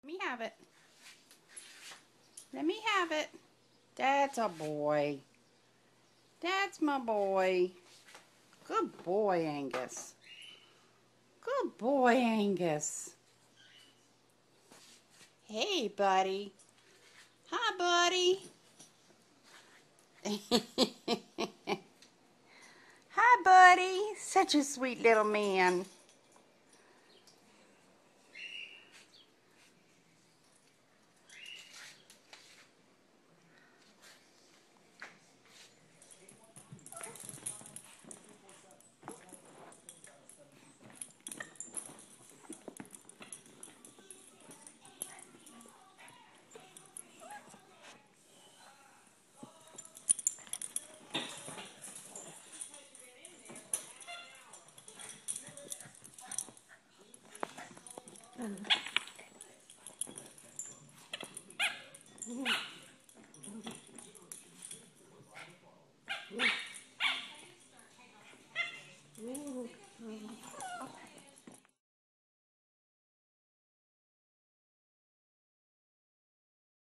Let me have it. Let me have it. That's a boy. That's my boy. Good boy, Angus. Good boy, Angus. Hey, buddy. Hi, buddy. Hi, buddy. Such a sweet little man.